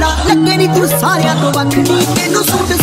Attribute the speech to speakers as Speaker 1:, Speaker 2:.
Speaker 1: लगे नी तू सारिया तो वखनी तेनू सूट